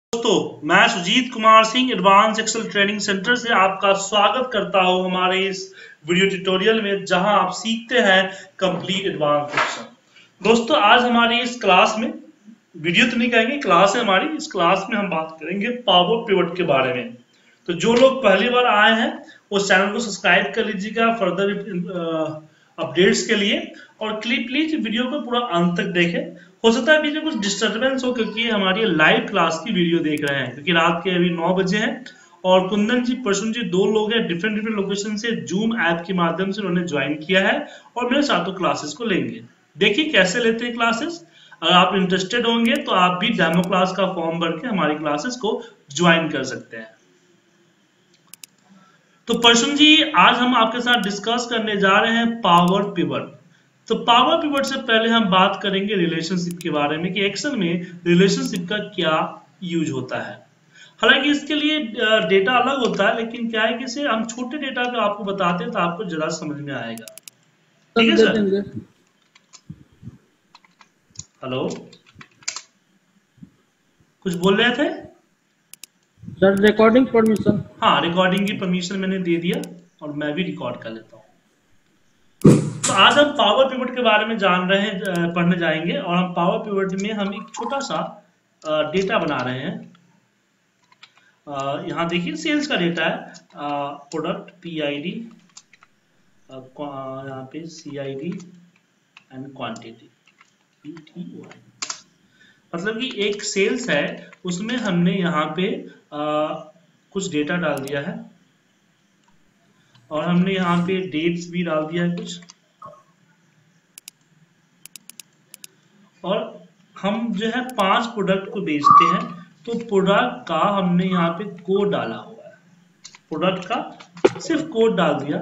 दोस्तों, मैं Sujit Kumar Singh advance excel training centre से आपका स्वागत करता हूं हमारे इस वीडियो ट्यूटोरियल में, जहां आप सीखते हैं कंप्लीट एडवांस एक्सेल। दोस्तों, आज हमारी इस क्लास में, वीडियो तो नहीं कहेंगे, क्लास है हमारी, इस क्लास में हम बात करेंगे पावर पिवट के बारे में। तो जो लोग पहली बार आए हैं वो चैनल को सब्सक्राइब कर लीजिएगा फर्दर अपडेट्स के लिए, और प्लीज वीडियो को पूरा अंत तक देखें। हो सकता है बीच में कुछ डिस्टर्बेंस हो, क्योंकि हमारी लाइव क्लास की वीडियो देख रहे हैं, क्योंकि रात के अभी 9 बजे हैं और कुंदन जी, प्रसून जी, दो लोग हैं डिफरेंट लोकेशन से जूम ऐप के माध्यम से उन्होंने ज्वाइन किया है और मेरे साथों क्लासेस को लेंगे। देखिए कैसे लेते हैं क्लासेस। अगर आप इंटरेस्टेड होंगे तो आप भी डेमो क्लास का फॉर्म भर के हमारी क्लासेस को ज्वाइन कर सकते हैं। तो प्रसून जी, आज हम आपके साथ डिस्कस करने जा रहे हैं पावर पिवट। तो पावर पिवट से पहले हम बात करेंगे रिलेशनशिप के बारे में कि एक्सेल में रिलेशनशिप का क्या यूज होता है। हालांकि इसके लिए डेटा अलग होता है, लेकिन क्या है कि इसे हम छोटे डेटा पे आपको बताते हैं तो आपको ज्यादा समझ में आएगा। ठीक है दे सर? देंगे। हेलो, कुछ बोल रहे थे? Sir recording permission. हाँ, रिकॉर्डिंग की परमिशन मैंने दे दिया और मैं भी रिकॉर्ड कर लेता हूँ। तो आज हम पावर पिवट के बारे में जान रहे हैं, पढ़ने जाएंगे, और हम पावर पिवट में हम एक छोटा सा डेटा बना रहे हैं। यहाँ देखिए सेल्स का डेटा है, प्रोडक्ट पीआईडी, यहाँ पे सीआईडी एंड क्वांटिटी पीटीओआई। मतलब कि एक सेल्स है, उसमें हमने यहाँ पे कुछ डेटा डाल दिया है और हमने यहाँ पे डेट्स भी डाल दिया है कुछ, और हम जो है 5 प्रोडक्ट को बेचते हैं। तो प्रोडक्ट का हमने यहाँ पे कोड डाला हुआ है, प्रोडक्ट का सिर्फ कोड डाल दिया,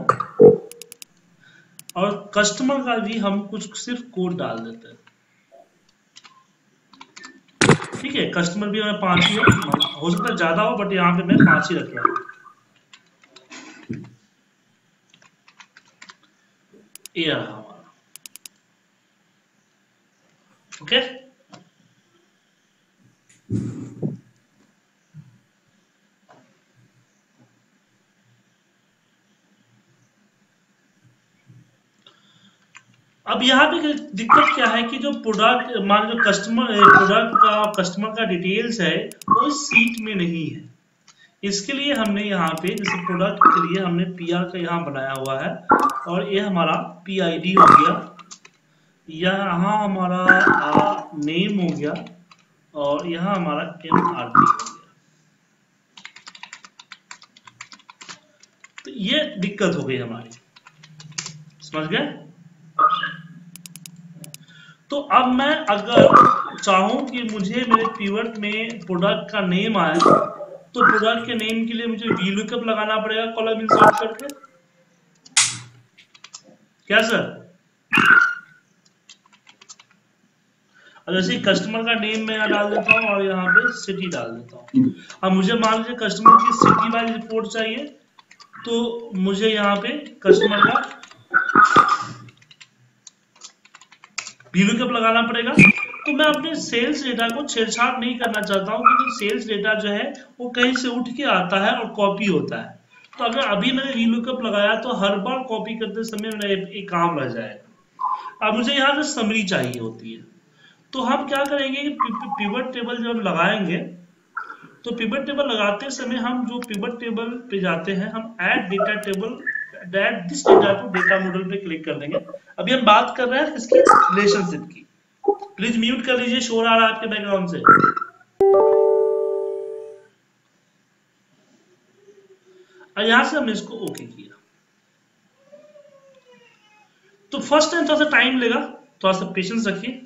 और कस्टमर का भी हम कुछ सिर्फ कोड डाल देते हैं। ठीक है, कस्टमर भी हमें 5 ही है, हो सकता है ज्यादा हो, बट यहाँ पे मैं 5 ही रख रहा हूँ। ये रहा हमारा। ओके, अब यहाँ पे दिक्कत क्या है कि जो प्रोडक्ट, मान लो कस्टमर का डिटेल्स है वो इस सीट में नहीं है। इसके लिए हमने यहाँ पे, जैसे प्रोडक्ट के लिए हमने पीआर का यहाँ बनाया हुआ है, और ये हमारा पीआईडी हो गया, यहाँ हमारा नेम हो गया, और यहाँ हमारा एमआरपी हो गया। तो ये दिक्कत हो गई हमारी, समझ गए? तो अब मैं अगर चाहूं कि मुझे मेरे पिवट में प्रोडक्ट का नेम आए, तो प्रोडक्ट के नेम के लिए मुझे वीलुकअप लगाना पड़ेगा कॉलम इंसर्ट करके। क्या सर? अब जैसे कस्टमर का नेम मैं यहाँ डाल देता हूँ और यहाँ पे सिटी डाल देता हूँ। अब मुझे मान लीजिए कस्टमर की सिटी वाइज रिपोर्ट चाहिए, तो मुझे यहाँ पे कस्टमर का वीलुकअप लगाना पड़ेगा। तो मैं अपने सेल्स डेटा को छेड़छाड़ नहीं करना चाहता हूँ, क्योंकि सेल्स डेटा जो है वो कहीं से उठ के आता है और कॉपी होता है। तो अगर अभी मैंने वीलुकअप लगाया तो हर बार कॉपी करते समय मेरा एक काम रह जाएगा। अब मुझे यहाँ से समरी चाहिए होती है, तो हम क्या करेंगे कि पिवट टेबल जब लगाएंगे, तो पिवट टेबल लगाते समय हम जो पिवट टेबल पे जाते हैं, हम add data table, add this data to data model पे क्लिक कर देंगे। अभी हम बात कर रहे हैं इसकी रिलेशनशिप की। प्लीज म्यूट कर लीजिए, शोर आ रहा है आपके बैकग्राउंड से। और यहां से हमने इसको ओके किया। तो फर्स्ट टाइम थोड़ा सा टाइम लेगा, थोड़ा सा पेशेंस रखिए।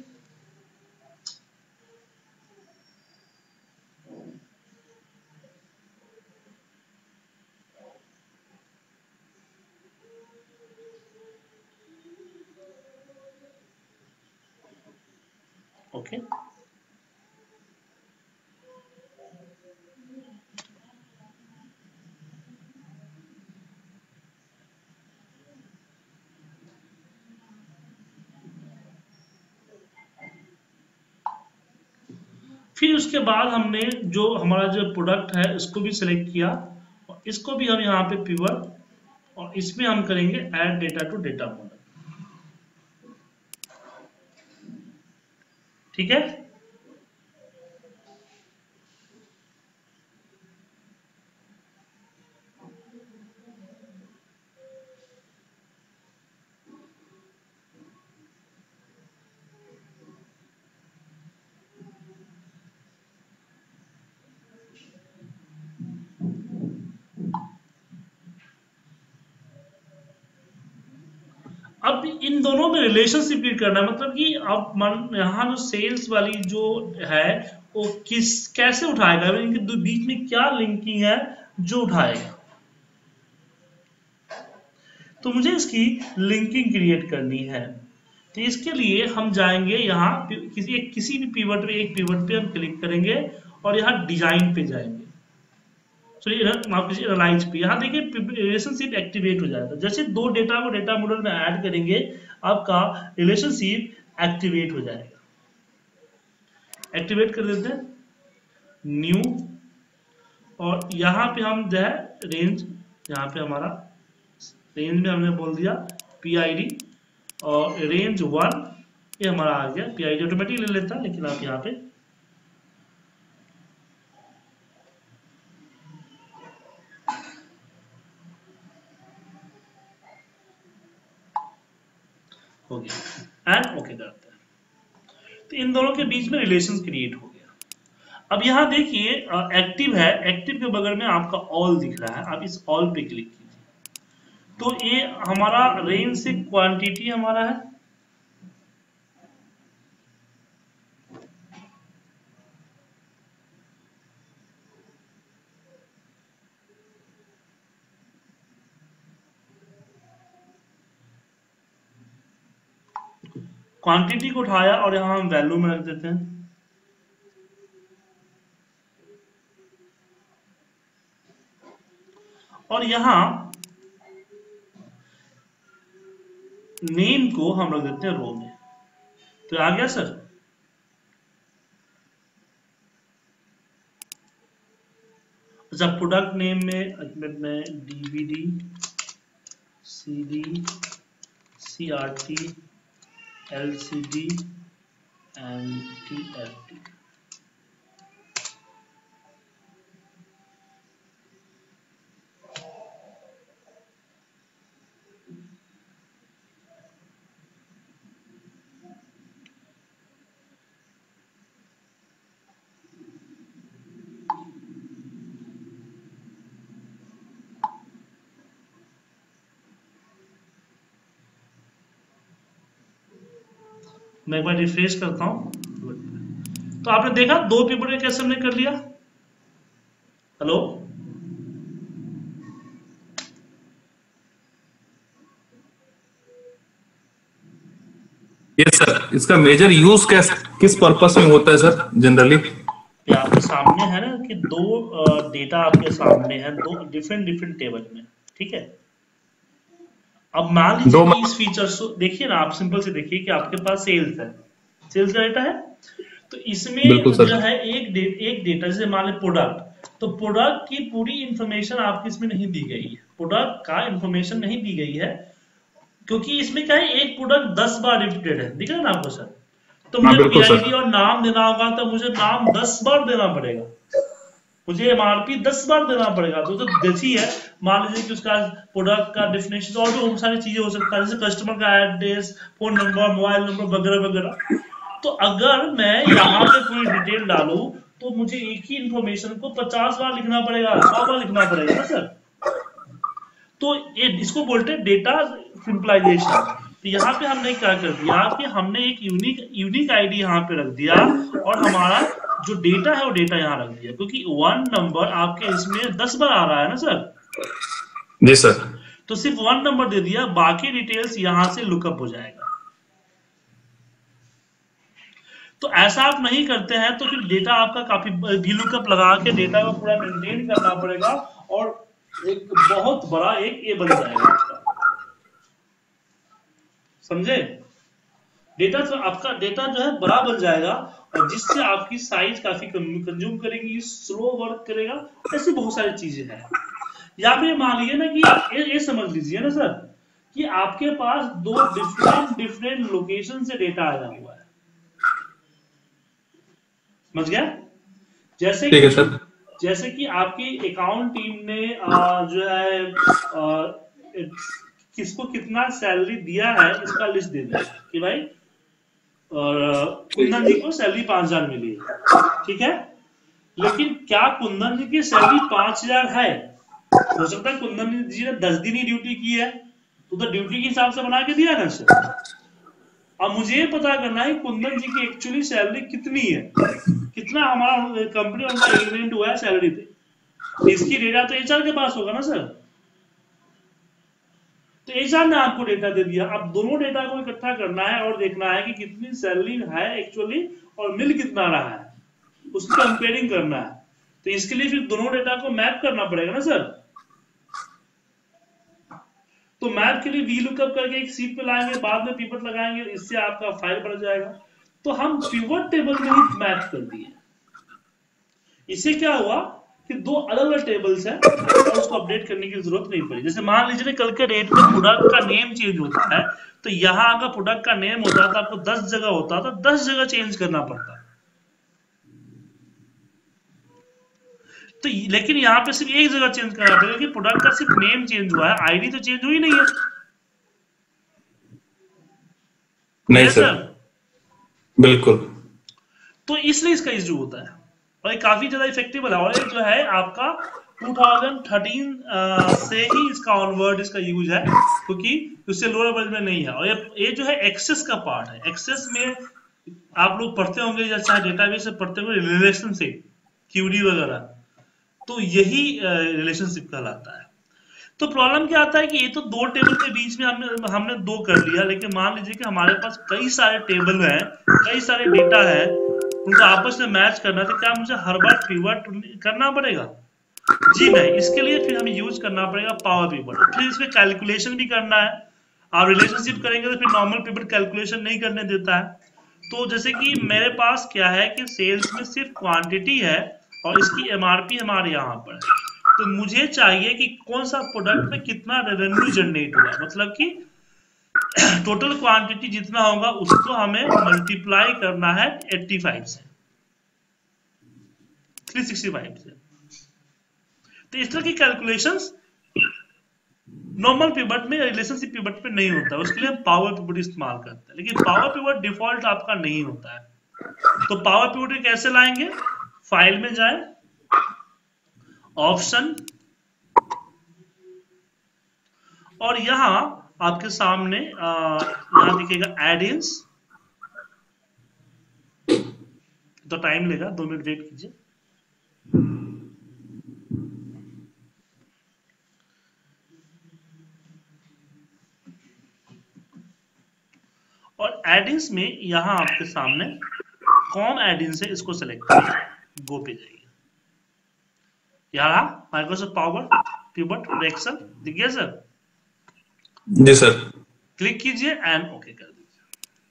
ओके, फिर उसके बाद हमने जो हमारा जो प्रोडक्ट है इसको भी सिलेक्ट किया और इसको भी हम यहाँ पे पिवट और इसमें हम करेंगे add data to data model. ठीक है, अब इन दोनों में रिलेशनशिप क्रिएट करना है, मतलब कि अब यहाँ जो सेल्स वाली जो है वो कैसे उठाएगा, इनके बीच में क्या लिंकिंग है जो उठाएगा। तो मुझे इसकी लिंकिंग क्रिएट करनी है, तो इसके लिए हम जाएंगे यहाँ किसी भी पिवट पे, एक पिवट पे हम क्लिक करेंगे और यहाँ डिजाइन पे जाएंगे, एनालाइज पे। यहाँ देखिए रिलेशनशिप एक्टिवेट हो जाएगा। जैसे दो डेटा को डेटा मॉडल में ऐड करेंगे आपका रिलेशनशिप एक्टिवेट हो जाएगा। एक्टिवेट कर देते हैं न्यू, और यहाँ पे हम जो है रेंज, यहाँ पे हमारा रेंज में हमने बोल दिया PID और रेंज 1, ये हमारा आ गया। PID ऑटोमेटिक ले लेता है, लेकिन आप यहाँ पे हो गया एंड ओके करते हैं। तो इन दोनों के बीच में रिलेशन क्रिएट हो गया। अब यहाँ देखिए एक्टिव है, एक्टिव के बगल में आपका ऑल दिख रहा है, आप इस ऑल पे क्लिक कीजिए। तो ये हमारा रेंज से क्वांटिटी हमारा है, क्वांटिटी को उठाया और यहां हम वैल्यू में रख देते हैं। और यहां नेम को हम रख देते हैं रो में। तो आ गया सर। अच्छा, प्रोडक्ट नेम में DVD CD CRT LCD and TFT। मैं एक बार रिफ्रेश करता हूं। तो आपने देखा दो पेपर कैसे हमने कर लिया। Hello, yes sir. इसका मेजर यूज किस पर्पस में होता है सर जनरली? आपके सामने है ना कि दो डेटा आपके सामने है, दो डिफरेंट टेबल में। ठीक है, अब मान लीजिए कि इस फीचर्स को देखिए ना, आप सिंपल से देखिए कि आपके पास सेल्स है, सेल्स का डेटा है। तो इसमें जो है एक डेटा, जैसे मान लीजिए प्रोडक्ट, तो प्रोडक्ट की पूरी इंफॉर्मेशन आपकी इसमें नहीं दी गई है, प्रोडक्ट का इंफॉर्मेशन नहीं दी गई है, क्योंकि इसमें क्या है, एक प्रोडक्ट 10 बार रिपीटेड है। दिख रहा है ना आपको सर। तो मुझे PID और नाम देना होगा, तो मुझे नाम 10 बार देना पड़ेगा, मुझे MRP 10 बार देना पड़ेगा। तो जैसी है, मान लीजिए कि उसका प्रोडक्ट का डेफिनेशन और भी बहुत सारी चीजें हो सकता है, जैसे कस्टमर का address, phone number, mobile number वगैरह वगैरह। तो अगर मैं यहाँ पे पूरी डिटेल डालूं तो मुझे एक ही इंफॉर्मेशन को 50 बार लिखना पड़ेगा, 100 बार लिखना पड़ेगा ना सर। तो ये इसको बोलते हैं डेटा सिंपलाइजेशन। तो यहाँ पे हमने क्या कर दिया कि हमने एक यूनिक ID यहाँ पे रख दिया, और हमारा जो डेटा है वो डेटा यहाँ रख दिया, क्योंकि 1 नंबर आपके इसमें 10 बार आ रहा है ना सर। जी सर। तो सिर्फ 1 नंबर दे दिया, बाकी डिटेल्स यहाँ से लुकअप हो जाएगा। तो ऐसा आप नहीं करते हैं तो फिर डेटा आपका काफी VLOOKUP लगा के डेटा को पूरा मेंटेन करना पड़ेगा, और एक बहुत बड़ा एक ये बन जाएगा आपका। समझे? डेटा तो आपका डेटा जो है बड़ा बन जाएगा और जिससे आपकी साइज काफी कंज्यूम करेगी, स्लो वर्क करेगा, ऐसी बहुत सारी चीजें हैं। यहाँ पे मान लीजिए ना कि ये समझ लीजिए ना सर कि आपके पास दो डिफरेंट लोकेशन से डेटा आया हुआ है, समझ गया? जैसे कि आपकी अकाउंट टीम ने जो है किसको कितना सैलरी दिया है इसका लिस्ट दे दिया कि भाई और कुंदन जी को सैलरी 5000 मिली है, ठीक है। लेकिन क्या कुंदन जी की सैलरी 5000 है? हो सकता है कुंदन जी ने 10 दिन ही ड्यूटी की है, तो ड्यूटी के हिसाब से बना के दिया ना सर। अब मुझे पता करना है कुंदन जी की एक्चुअली सैलरी कितनी है, कितना हमारा कंपनी उनका एग्रीमेंट हुआ है सैलरी पे, इसकी डेटा तो एचआर के पास होगा ना सर। तो एचआर ने आपको डेटा दे दिया, अब दोनों डेटा को इकट्ठा करना है और देखना है कि कितनी सैलरी है एक्चुअली और मिल कितना रहा है, उसकी कंपेयरिंग करना है। तो इसके लिए फिर दोनों डेटा को मैप करना पड़ेगा ना सर। तो मैप के लिए वी लुकअप करके एक सीट पे लाएंगे, बाद में पिवट लगाएंगे, इससे आपका फाइल बन जाएगा। तो हम पिवट टेबल में ही मैप कर दिए। इससे क्या हुआ कि दो अलग अलग टेबल्स हैं और उसको अपडेट करने की जरूरत नहीं पड़ी। जैसे मान लीजिए कल के डेट में प्रोडक्ट का नेम चेंज होता है, तो यहाँ अगर प्रोडक्ट का नेम होता है तो आपको 10 जगह होता, तो 10 जगह चेंज करना पड़ता। तो लेकिन यहाँ पे सिर्फ एक जगह चेंज करना पड़ेगा कि प्रोडक्ट का सिर्फ नेम चेंज हुआ है, आईडी तो चेंज हुई नहीं है। नहीं सर, बिल्कुल। तो इसलिए इसका इश्यू होता है और ये काफी ज्यादा इफेक्टिव है। और ये जो है आपका 2013 से ही इसका ऑनवर्ड इसका यूज है, क्योंकि उससे लोअर वर्जन में नहीं है। और ये जो है एक्सेस का पार्ट है। एक्सेस में आप लोग पढ़ते होंगे या चाहे डेटाबेस से पढ़ते होंगे रिलेशनशिप, क्यूरी वगैरह, तो यही रिलेशनशिप कहलाता है। तो प्रॉब्लम क्या आता है कि ये तो दो टेबल के बीच में हमने दो कर लिया, लेकिन मान लीजिए कि हमारे पास कई सारे टेबल हैं, कई सारे डेटा है, उनको आपस में मैच करना है, तो क्या मुझे हर बार पिवट करना पड़ेगा? जी नहीं। इसके लिए फिर हमें यूज करना पड़ेगा पावर पिवट। फिर इसमें कैलकुलेशन भी करना है। आप रिलेशनशिप करेंगे तो फिर नॉर्मल पिवट कैलकुलेशन नहीं करने देता है। तो जैसे कि मेरे पास क्या है कि सेल्स में सिर्फ क्वांटिटी है और इसकी एमआरपी हमारे यहाँ पर है, तो मुझे चाहिए कि कौन सा प्रोडक्ट में कितना रेवेन्यू जनरेट हुआ, मतलब कि टोटल क्वांटिटी जितना होगा उसको हमें मल्टीप्लाई करना है 85 से, 365 से। तो इस तरह की कैलकुलेशंस नॉर्मल पिवट में, रिलेशनशिप पिवट पे नहीं होता है, उसके लिए हम पावर पिवट इस्तेमाल करते हैं। लेकिन पावर पिवट डिफॉल्ट आपका नहीं होता है। तो पावर पिवट कैसे लाएंगे? फाइल में जाए, ऑप्शन, और यहां आपके सामने यहां दिखेगा एड-इन्स। तो टाइम लेगा, 2 मिनट वेट कीजिए। और एड-इन्स में यहां आपके सामने कौन एड-इन्स है इसको सेलेक्ट करिए, गो पे जाइए। यहाँ माइक्रोसॉफ्ट पावर पिवट एक्सेल दिख गया सर? जी सर। क्लिक कीजिए एंड ओके कर दीजिए।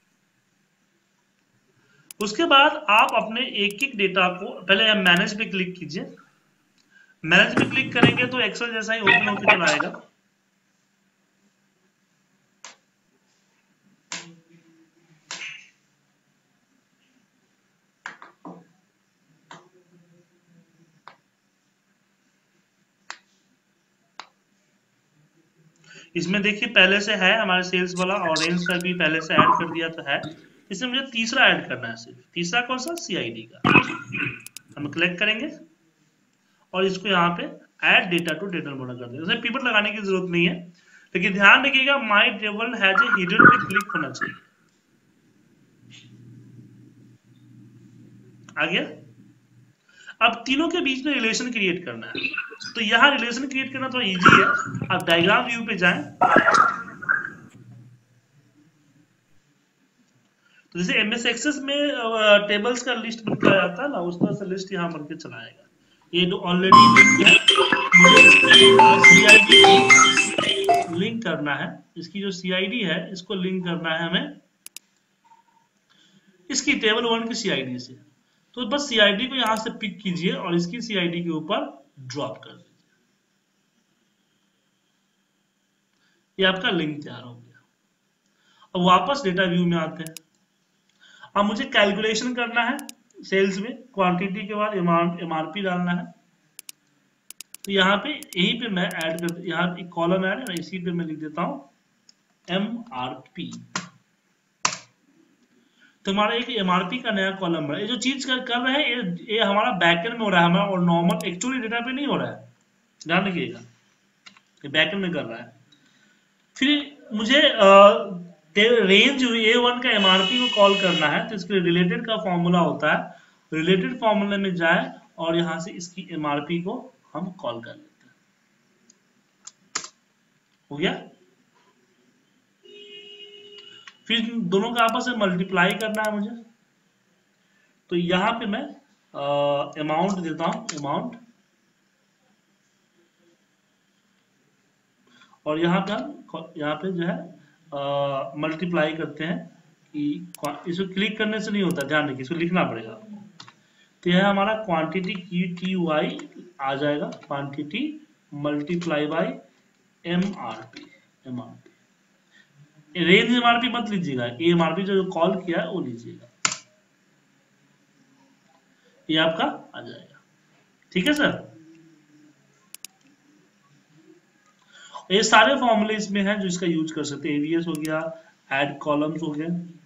उसके बाद आप अपने एक एक डेटा को पहले मैनेज पे क्लिक कीजिए। मैनेज पे क्लिक करेंगे तो एक्सेल जैसा ही ओपन होकर चला आएगा। इसमें देखिए पहले से है हमारे सेल्स वाला, ऑरेंज का भी पहले से ऐड कर दिया तो है। इसमें मुझे तीसरा ऐड करना है, सिर्फ तीसरा कौन सा? CID का। हम क्लिक करेंगे और इसको यहाँ पे add data to data mode कर देंगे। इसमें पिवट लगाने की जरूरत नहीं है, लेकिन ध्यान रखिएगा my table has a hidden पे क्लिक होना चाहिए। आ गया? अब तीनों के बीच में रिलेशन क्रिएट करना है। तो यहाँ रिलेशन क्रिएट करना थोड़ा इजी है। आप डायग्राम व्यू पे जाएं, तो जैसे MS एक्सेस में टेबल्स का लिस्ट बन के आता है ना, उस तरह से लिस्ट यहाँ बन के चला आएगा। ये जो ऑलरेडी लिंक है, CID लिंक करना है। इसकी जो CID है इसको लिंक करना है हमें इसकी टेबल 1 की CID से। तो बस CID को यहां से पिक कीजिए और इसकी CID के ऊपर ड्रॉप कर दीजिए। ये आपका लिंक तैयार हो गया। अब वापस डेटा व्यू में आते हैं। अब मुझे कैलकुलेशन करना है सेल्स में, क्वांटिटी के बाद MRP डालना है। तो यहाँ पे यहीं पे मैं ऐड कर, यहाँ एक कॉलम ऐड है ना, इसी पे मैं लिख देता हूं MRP। तो हमारा एक MRP का नया कॉलम है। ये जो चीज कर रहे हैं ये हमारा बैकएंड में हो रहा है, हमारा और नॉर्मल एक्चुअली डेटा पे नहीं हो रहा है, ध्यान रखिएगा, ये बैकएंड में कर रहा है। फिर मुझे रेंज A1 का MRP को कॉल करना है, तो इसके रिलेटेड का फॉर्मूला होता है, रिलेटेड फॉर्मूले में जाए और यहां से इसकी MRP को हम कॉल कर लेते हैं। हो गया। फिर दोनों का आपस में मल्टीप्लाई करना है मुझे। तो यहां पे मैं अमाउंट देता हूं, अमाउंट, और यहाँ पे जो है मल्टीप्लाई करते हैं कि इसको क्लिक करने से नहीं होता, ध्यान रखिए, इसको लिखना पड़ेगा। तो यह हमारा क्वांटिटी QTY आ जाएगा, quantity multiply by MRP। Range MRP मत लीजिएगा, MRP जो कॉल किया है वो लीजिएगा, ये आपका आ जाएगा। ठीक है सर। ये सारे फॉर्मूले इसमें हैं जो इसका यूज कर सकते हैं। AVS हो गया, ऐड कॉलम्स हो गए।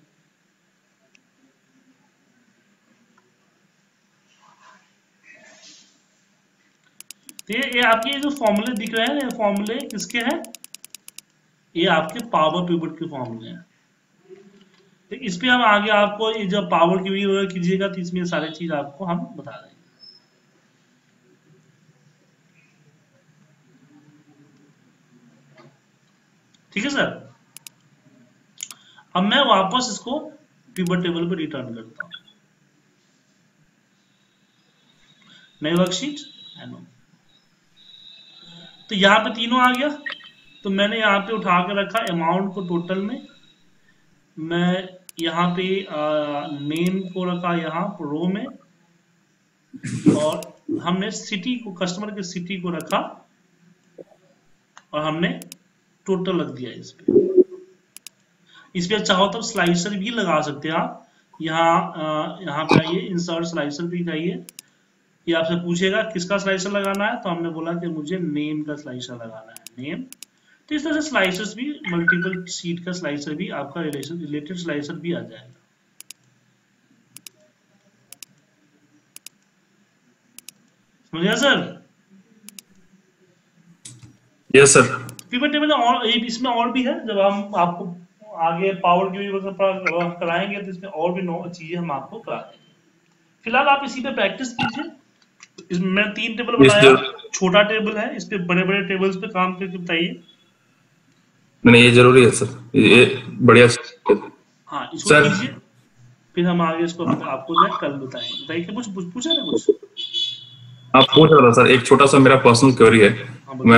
तो ये आपके जो फॉर्मूले दिख रहे हैं, ये फॉर्मूले किसके हैं? ये आपके पावर पिवट के फॉर्मूले हैं। तो इस पे हम आगे आपको जब पावर की वीडियो कीजिएगा तो इसमें सारी चीज आपको हम बता देंगे। ठीक है सर। अब मैं वापस इसको पिवट टेबल पर रिटर्न करता हूं, नई वर्कशीट। तो यहां पे तीनों आ गया। तो मैंने यहाँ पे उठा के रखा अमाउंट को टोटल में, मैं यहाँ पे नेम को रखा यहाँ रो में, और हमने सिटी को, कस्टमर के सिटी को रखा, और हमने टोटल रख दिया इस पे चाहो तो स्लाइसर भी लगा सकते हैं आप। यहाँ पे आइए, इंसर्ट स्लाइसर भी जाइए। ये आपसे पूछेगा किसका स्लाइसर लगाना है, तो हमने बोला कि मुझे नेम का स्लाइसर लगाना है, नेम। तो इस तरह से स्लाइसर्स भी, मल्टीपल सीट का स्लाइसर भी, आपका रिलेटेड स्लाइसर भी आ जाएगा। समझ गया sir? Yes sir. Pivot table और इसमें और भी है, जब हम आपको आगे पावर की कराएंगे तो इसमें और भी 9 चीजें हम आपको करा देंगे। फिलहाल आप इसी पे प्रैक्टिस कीजिए। इसमें 3 टेबल बनाया, छोटा टेबल है, इस पे बड़े बड़े टेबल्स पे काम करके बताइए। नहीं, ये जरूरी है सर, ये बढ़िया। हाँ, इसको कीजिए, फिर हम आगे इसको आपको जो है कल बताएंगे। बताइए, कुछ पूछा ना? कुछ आप पूछ रहा था सर, एक छोटा सा मेरा पर्सनल क्वेरी है। मैं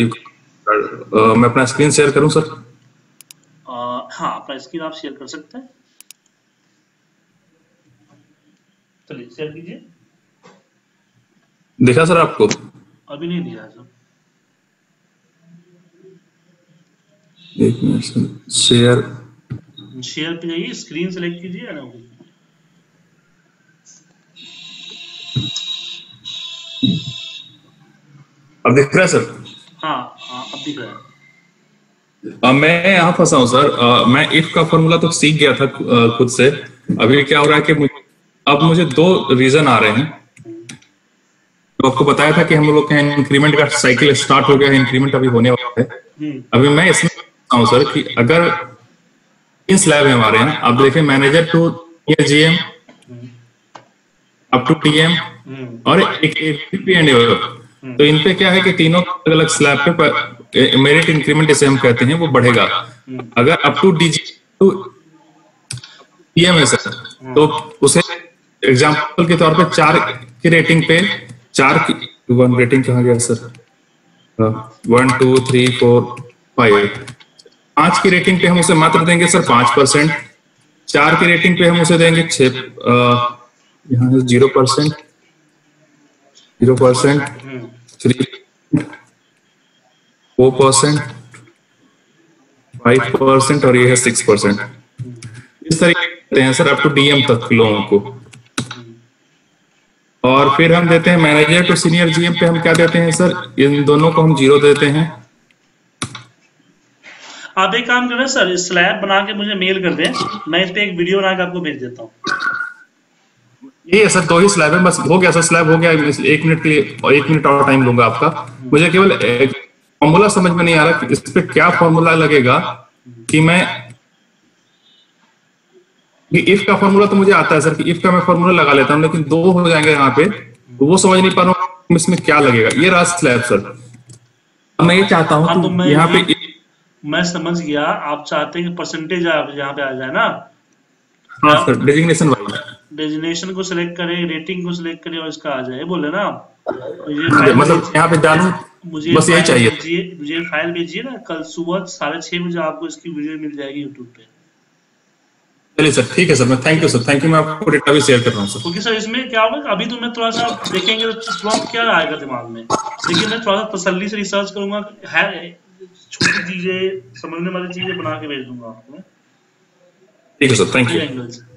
अपना स्क्रीन शेयर करूं सर? हाँ, अपना स्क्रीन आप शेयर कर सकते हैं। चलिए शेयर कीजिए। दिखा सर आपको? अभी नहीं दिया सर। एक मिनट सर, शेयर पे जाइए, स्क्रीन सेलेक्ट कीजिए ना। अब दिख रहा है सर? हाँ, अब दिख रहा है। मैं यहाँ फंसा हूँ सर। मैं इफ का फॉर्मूला तो सीख गया था खुद से। अभी क्या हो रहा है कि अब मुझे 2 रीजन आ रहे हैं। तो आपको बताया था कि हम लोग का इंक्रीमेंट का साइकिल स्टार्ट हो गया है, इंक्रीमेंट अभी होने वाला है। अभी मैं इसमें हूँ सर कि अगर 3 स्लैब है हमारे यहाँ, आप देखें, manager to GM up to TM और एक P&A। तो इन पे क्या है कि तीनों अलग अलग स्लैब पे मेरिट इंक्रीमेंट इसे हम कहते हैं, वो बढ़ेगा। अगर up to DG to TM है सर, तो उसे एग्जांपल के तौर पे 4 की रेटिंग पे 4 की 1 रेटिंग कहाँ गया सर? 1 2 3 4 5 5 की रेटिंग पे हम उसे मात्र देंगे सर 5%। 4 की रेटिंग पे हम उसे देंगे 6, यहाँ 0%, 0%, 3%, 4%, 5% और ये है 6%। इस तरीके देते हैं सर अप टू DM तक लोगों को। और फिर हम देते हैं मैनेजर टू सीनियर GM पे हम क्या देते हैं सर, इन दोनों को हम 0 देते हैं। आप एक काम करें सर, स्लैब बना के मुझे मेल कर दें, मैं इस पे एक वीडियो बना के आपको भेज देता हूँ। ये है सर 2 ही स्लैब है, बस हो गया सर, स्लैब हो गया। 1 मिनट के लिए, 1 मिनट और टाइम लूंगा आपका। मुझे केवल फॉर्मूला समझ में नहीं आ रहा कि इस पे क्या फॉर्मूला लगेगा कि मैं, इफ का फॉर्मूला तो मुझे आता है सर कि इफ का मैं फॉर्मूला लगा लेता हूँ, लेकिन 2 हो जाएंगे यहाँ पे, तो वो समझ नहीं पा रहा हूँ इसमें क्या लगेगा। ये रहा स्लैब सर। मैं ये चाहता हूँ तो मैं यहाँ पे, मैं समझ गया, आप चाहते हैं कि परसेंटेज आप यहाँ पे आ जाए ना। हाँ सर, डेजिग्नेशन वाला, डेजिग्नेशन को सिलेक्ट करें, रेटिंग को सिलेक्ट करें और इसका आ जाए, बोले ना आप। मतलब यहाँ पे जानू, बस यही चाहिए। मुझे फाइल भेजिए ना, कल सुबह 6:30 बजे आपको इसकी वीडियो मिल जाएगी यूट्यूब पे। चलिए सर, ठीक है सर, मैं thank you sir, thank you. मैं आपको डेटा भी शेयर कर रहा हूँ सर। क्योंकि सर इसमें क्या होगा, अभी तो मैं थोड़ा सा देखेंगे तो तुरंत क्या आएगा दिमाग में, लेकिन मैं थोड़ा सा तसल्ली से रिसर्च करूंगा, है छोटी चीजें समझने वाली चीजें बना के भेज दूंगा आपको। ठीक है सर, थैंक यू।